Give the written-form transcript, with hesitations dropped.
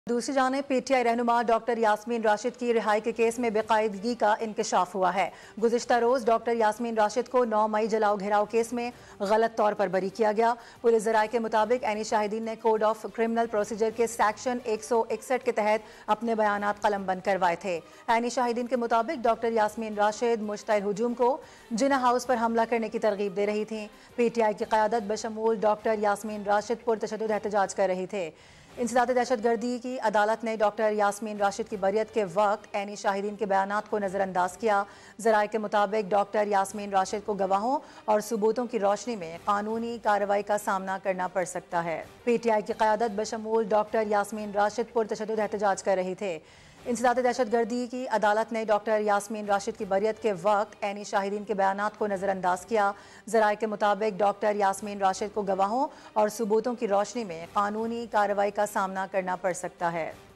दूसरी जानिब पीटीआई रहनुमा डॉक्टर यास्मीन राशिद की रिहाई के केस में बेकायदगी का इंकशाफ हुआ है। गुज़िश्ता रोज डॉक्टर यास्मीन राशिद को 9 मई जलाओ घेराव केस में गलत तौर पर बरी किया गया। पुलिस ज़राए के मुताबिक एनी शाहिदीन ने कोड ऑफ क्रिमिनल प्रोसीजर के सेक्शन 161 के तहत अपने बयानात कलमबंद करवाए थे। एनी शाहिदीन के मुताबिक डॉक्टर यास्मीन राशिद मुश्तइल हुजूम को जिन्ना हाउस पर हमला करने की तरगीब दे रही थी। पीटीआई की क़यादत बशमूल डॉक्टर यास्मीन राशिद पुरतशद्दुद एहतजाज कर रही थे। इंसदाद दहशतगर्दी की अदालत ने डॉक्टर यास्मीन राशिद की बरियत के वक्त एनी शाहिदीन के बयानात को नज़रअंदाज किया। ज़राए के मुताबिक डॉक्टर यास्मीन राशिद को गवाहों और सबूतों की रोशनी में कानूनी कार्रवाई का सामना करना पड़ सकता है। पीटीआई की क़यादत बशमूल डॉक्टर यास्मीन राशिद पुरतशद्दुद एहतजाज कर रहे थे। इंसदाद दहशतगर्दी की अदालत ने डॉक्टर यास्मीन राशिद की बरियत के वक्त एनी शाहिदीन के बयानात को नज़रअंदाज किया। ज़राए के मुताबिक डॉक्टर यास्मीन राशिद को गवाहों और सबूतों की रोशनी में कानूनी कार्रवाई का सामना करना पड़ सकता है।